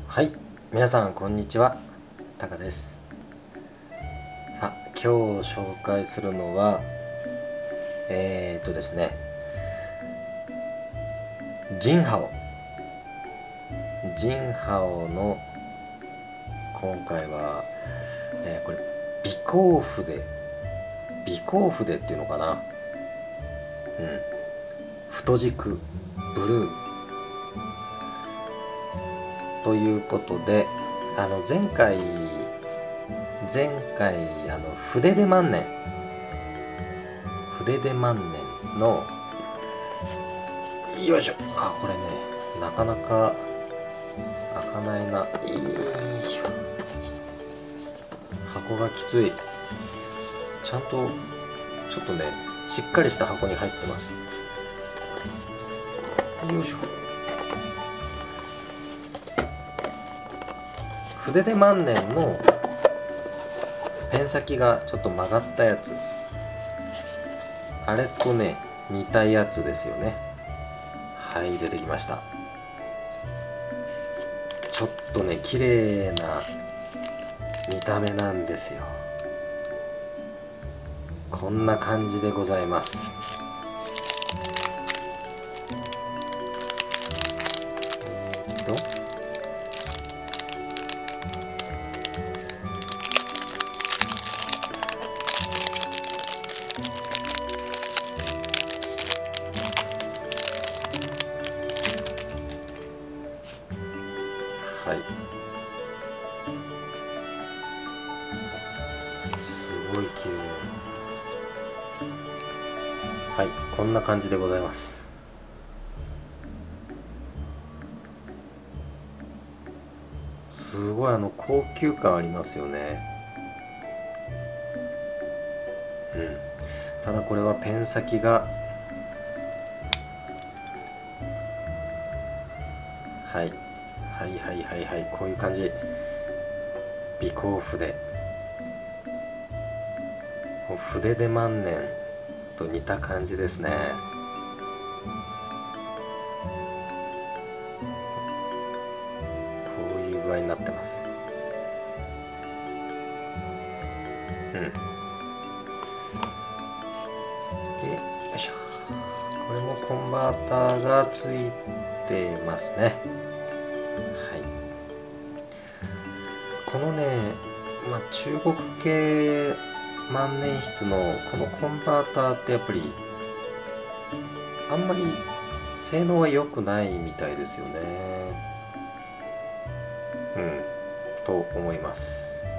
はい、皆さんこんにちは、タカです。さあ、今日紹介するのはですね、ジンハオの今回は、これ微光筆っていうのかな、太軸ブルーということで、前回筆で万年のよいしょ、これね、なかなか開かないな。箱がきつい。ちゃんとちょっとね、しっかりした箱に入ってます。よいしょ。筆で万年のペン先がちょっと曲がったやつ、あれとね似たやつですよね。はい、出てきました。ちょっとね綺麗な見た目なんですよ。こんな感じでございます。はい、すごい綺麗。はい、こんな感じでございます。すごい高級感ありますよね。ただこれはペン先がはいこういう感じ。微光筆で万年と似た感じですね。こういう具合になってます。で、よいしょ、これもコンバーターがついてますね。はい、このね、中国系万年筆のこのコンバーターってやっぱりあんまり性能は良くないみたいですよね。と思います。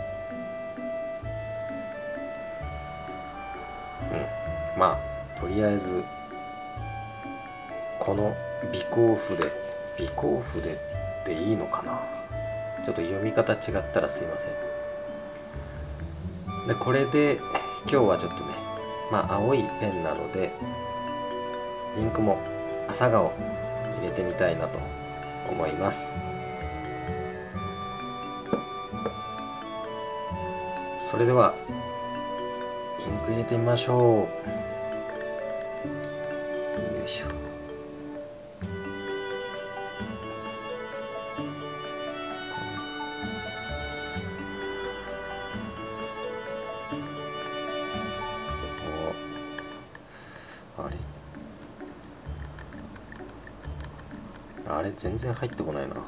とりあえずこの微光筆でいいのかな。ちょっと読み方違ったらすいません。でこれで今日はちょっとね、青いペンなのでインクも朝顔入れてみたいなと思います。それではインク入れてみましょう。よいしょ。あれ全然入ってこないな。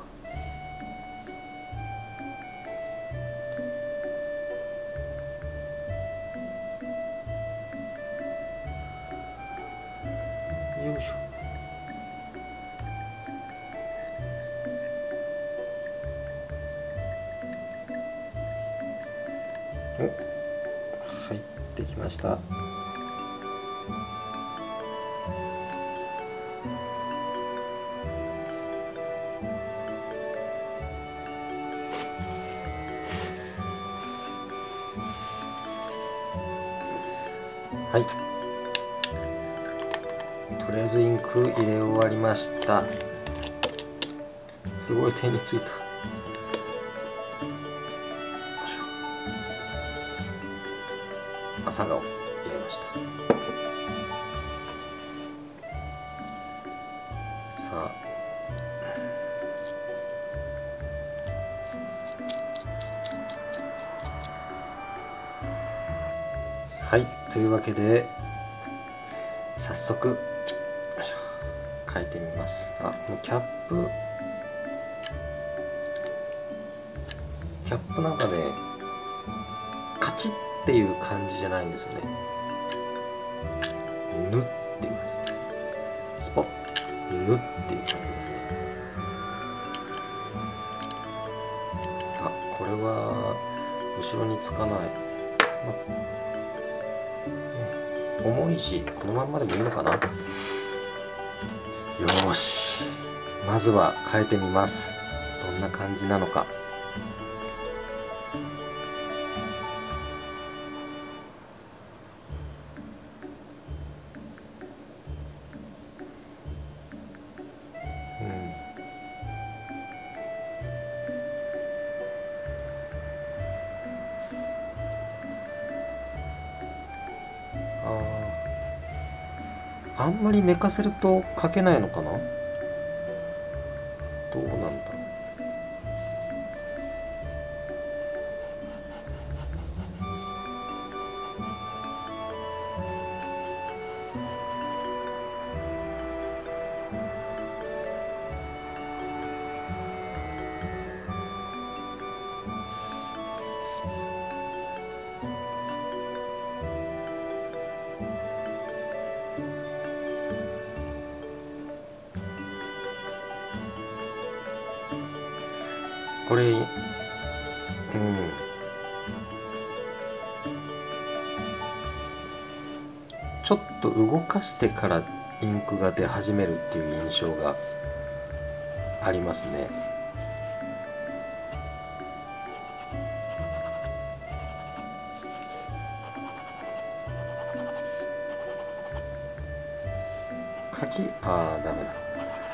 よいしょ。お、入ってきました。はい、とりあえずインク入れ終わりました。すごい手についた。朝顔入れました。さあというわけで早速よいしょ変えてみます。このキャップなんかね、カチッっていう感じじゃないんですよね。ぬっていう感じ、スポッぬっていう感じですね。これは後ろにつかない、重いしこのまんまでもいいのかな。よーし、まずは変えてみます。どんな感じなのか。あんまり寝かせると書けないのかな。どうなんだろう。これちょっと動かしてからインクが出始めるっていう印象がありますね。ダメだ。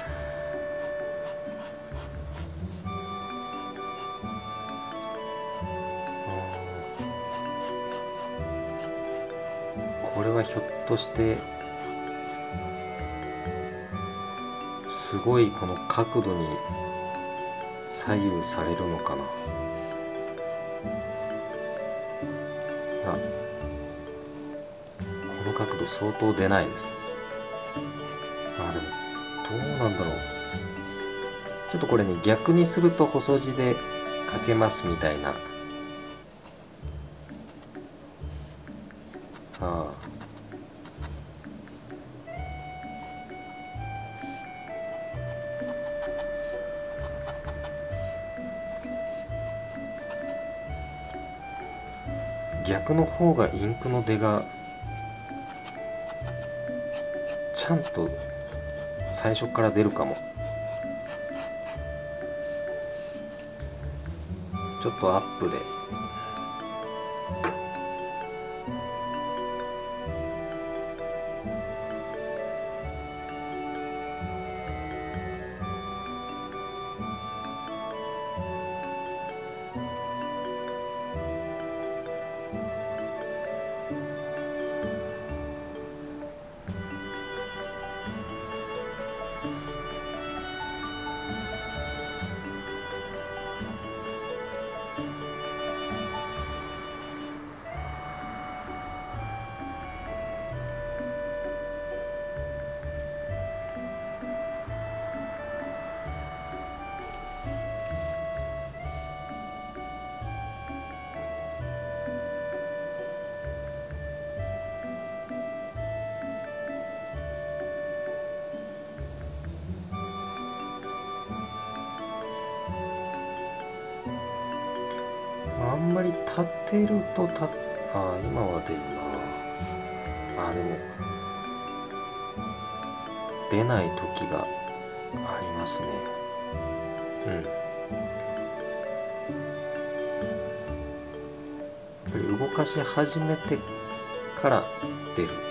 これはひょっとしてすごいこの角度に左右されるのかな。この角度相当出ないです。でもどうなんだろう。ちょっとこれね、逆にすると細字で書けますみたいな。逆の方がインクの出がちゃんと最初から出るかも。ちょっとアップで。あんまり立てると今は出るな。でも出ない時がありますね。やっぱり動かし始めてから出る。